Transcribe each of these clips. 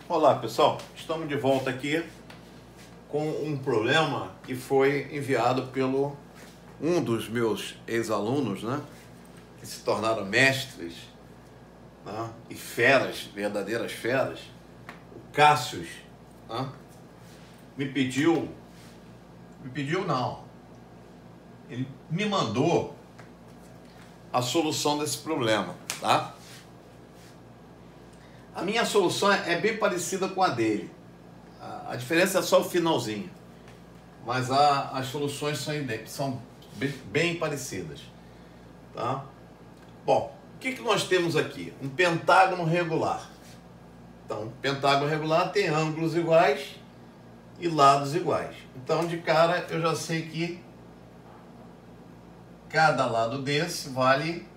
Olá pessoal, estamos de volta aqui com um problema que foi enviado pelo um dos meus ex-alunos, né, que se tornaram mestres, né, e feras, verdadeiras feras, o Cássius, né, ele me mandou a solução desse problema, tá? A minha solução é bem parecida com a dele. A diferença é só o finalzinho. Mas as soluções são bem parecidas. Tá? Bom, o que nós temos aqui? Um pentágono regular. Então, pentágono regular tem ângulos iguais e lados iguais. Então, de cara, eu já sei que cada lado desse vale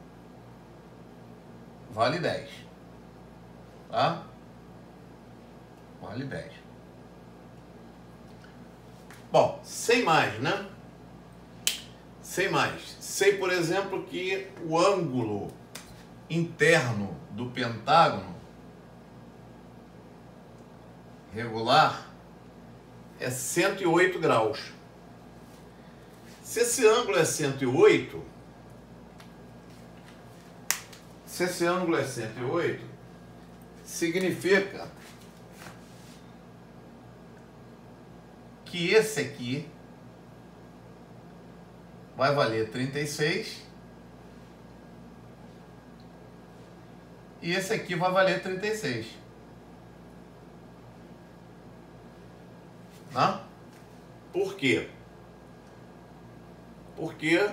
10. Tá? Vale 10. Bom, sem mais, né? Sem mais. Sei, por exemplo, que o ângulo interno do pentágono regular é 108 graus. Se esse ângulo é 108, significa que esse aqui vai valer 36 e esse aqui vai valer 36. Tá? Por quê? Porque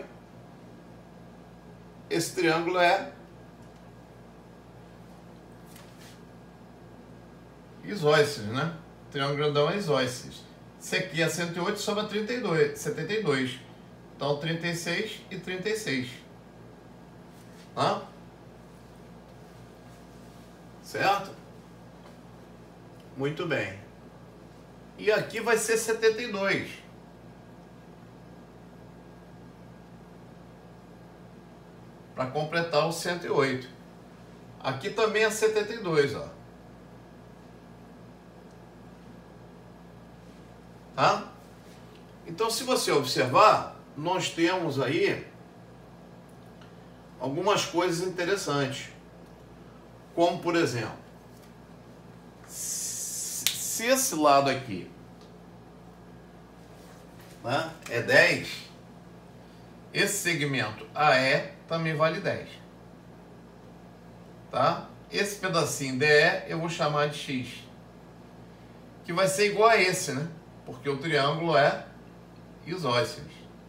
esse triângulo é isósceles, né? Triângulo grandão é isósceles. Esse aqui é 108 sobre 72. Então, 36 e 36. Tá? Certo? Muito bem. E aqui vai ser 72. Para completar o 108. Aqui também é 72, ó. Tá? Então, se você observar, nós temos aí algumas coisas interessantes. Como, por exemplo, se esse lado aqui, né, é 10, esse segmento AE também vale 10. Tá? Esse pedacinho DE eu vou chamar de X, que vai ser igual a esse, né? Porque o triângulo é isósceles.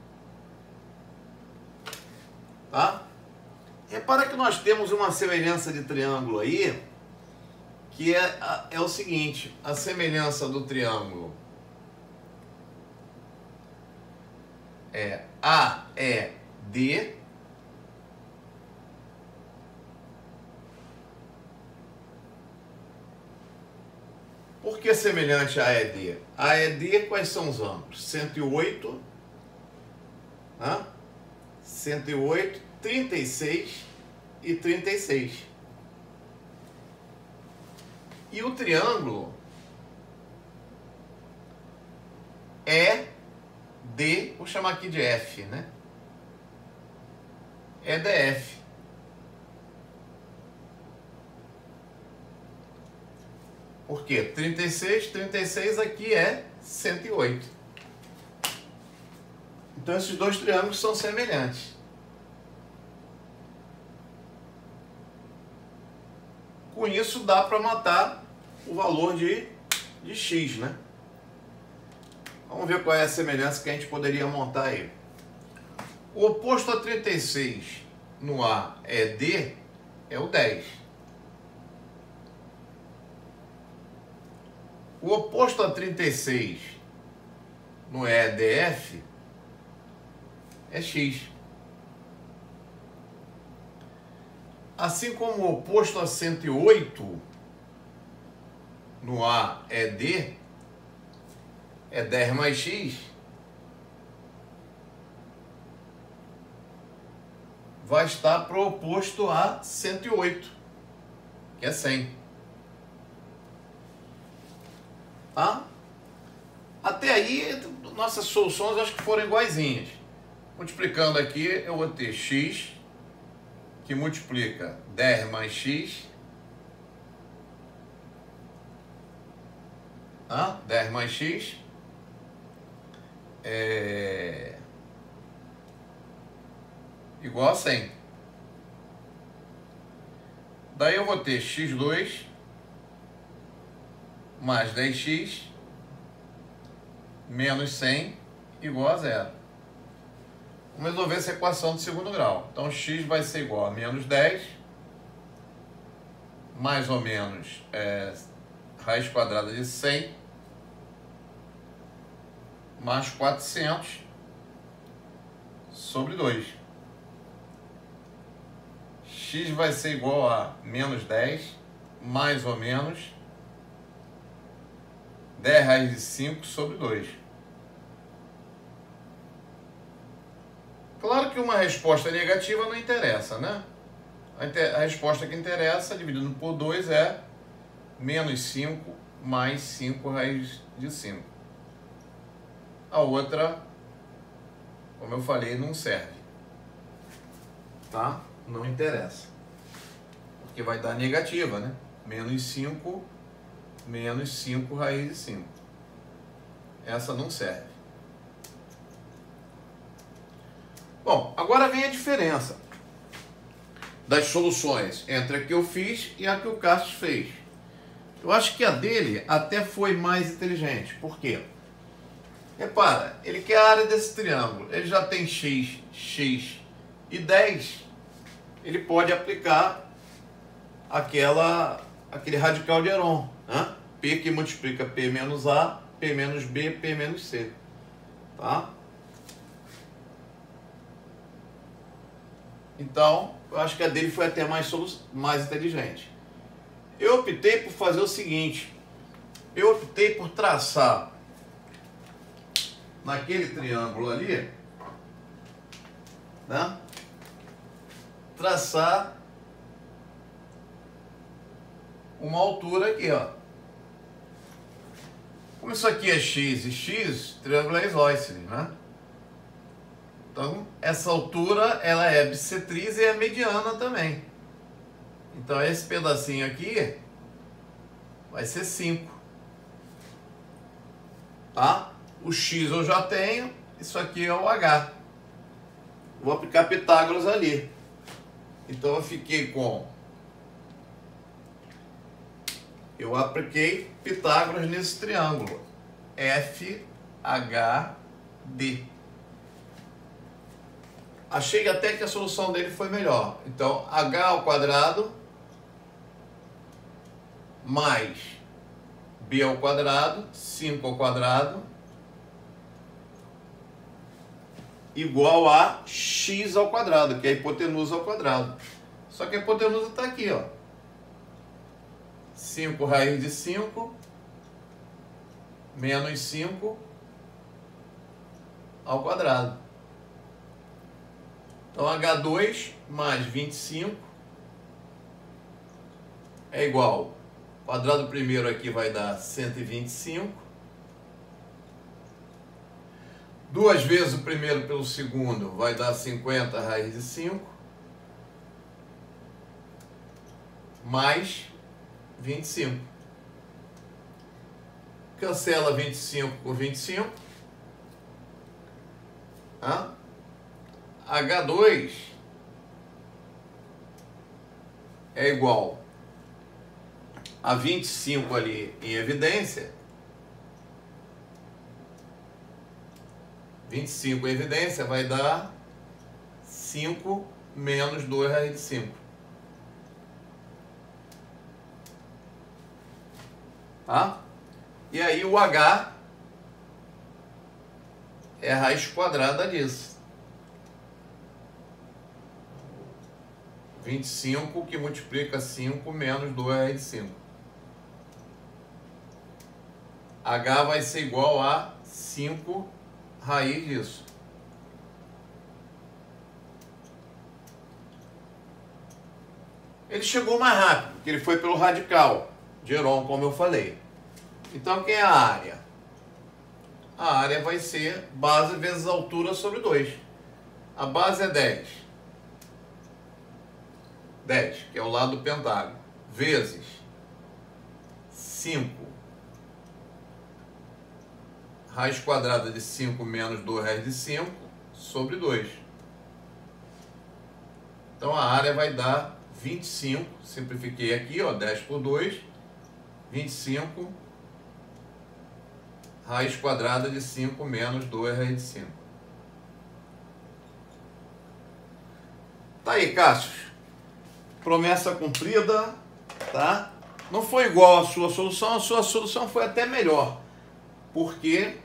Tá? Repara que nós temos uma semelhança de triângulo aí, que é o seguinte: a semelhança do triângulo é AED Por que semelhante a AED? AED, quais são os ângulos? 108, né? 108, 36 e 36. E o triângulo ED, vou chamar aqui de F, né? EDF. Por quê? 36 aqui é 108. Então esses dois triângulos são semelhantes. Com isso dá para matar o valor de x, né? Vamos ver qual é a semelhança que a gente poderia montar aí. O oposto a 36 no AED é o 10. O oposto a 36 no EDF é X. Assim como o oposto a 108 no AED é 10 mais X, vai estar proposto a 108, que é 100. Tá? Até aí, nossas soluções acho que foram iguaizinhas. Multiplicando aqui, eu vou ter x, que multiplica 10 mais x. 10 mais x é igual a 100. Daí eu vou ter x2 mais 10x menos 100 igual a 0. Vamos resolver essa equação de segundo grau. Então x vai ser igual a menos 10, mais ou menos raiz quadrada de 100, mais 400 sobre 2. X vai ser igual a menos 10, mais ou menos 10 raiz de 5 sobre 2. Claro que uma resposta negativa não interessa, né? A resposta que interessa, dividindo por 2, é menos 5 mais 5 raiz de 5. A outra, como eu falei, não serve. Tá? Não interessa. Porque vai dar negativa, né? Menos 5 raiz de 5. Essa não serve. Bom, agora vem a diferença das soluções entre a que eu fiz e a que o Cássio fez. Eu acho que a dele até foi mais inteligente. Por quê? Repara, ele quer a área desse triângulo. Ele já tem x, x e 10. Ele pode aplicar aquele radical de Heron, né? P que multiplica P menos A, P menos B, P menos C. Tá? Então, eu acho que a dele foi até mais inteligente. Eu optei por fazer o seguinte. Eu optei por traçar naquele triângulo ali, né? Traçar uma altura aqui, ó. Como isso aqui é x e x, triângulo é isósceles, né? Então, essa altura, ela é bissetriz e é mediana também. Então, esse pedacinho aqui vai ser 5. Tá? O x eu já tenho, isso aqui é o h. Vou aplicar Pitágoras ali. Então, eu fiquei com... Eu apliquei Pitágoras nesse triângulo. FHD. Achei até que a solução dele foi melhor. Então, h ao quadrado mais b ao quadrado, 5 ao quadrado, igual a x ao quadrado, que é a hipotenusa ao quadrado. Só que a hipotenusa está aqui, ó. 5 raiz de 5 menos 5 ao quadrado. Então, H2 mais 25 é igual. O quadrado primeiro aqui vai dar 125. 2 vezes o primeiro pelo segundo vai dar 50 raiz de 5. Mais 25. Cancela 25 por 25. H2 é igual a 25 ali em evidência. 25 em evidência vai dar 5 menos 2 raiz de 5. Tá? E aí o H é a raiz quadrada disso. 25 que multiplica 5 menos 2 raiz de 5. H vai ser igual a 5 raiz disso. Ele chegou mais rápido, porque ele foi pelo radical de Heron, como eu falei. Então, quem é a área? A área vai ser base vezes altura sobre 2. A base é 10. 10, que é o lado do pentágono. Vezes 5. Raiz quadrada de 5 menos 2 raiz de 5 sobre 2. Então a área vai dar 25. Simplifiquei aqui, ó, 10 por 2. 25 raiz quadrada de 5 menos 2 raiz de 5. Tá aí, Cássio. Promessa cumprida, tá? Não foi igual à sua solução, a sua solução foi até melhor. Porque,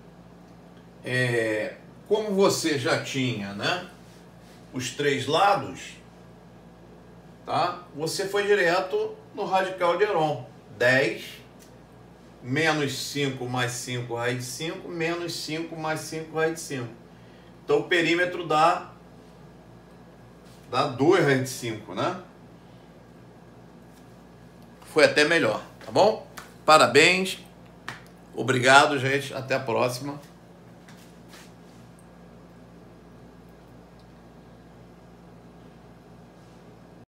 como você já tinha, né, os 3 lados, tá? Você foi direto no radical de Heron. 10 menos 5 mais 5 raiz de 5, menos 5 mais 5 raiz de 5. Então o perímetro dá 2 raiz de 5, né? Foi até melhor, tá bom? Parabéns. Obrigado, gente. Até a próxima.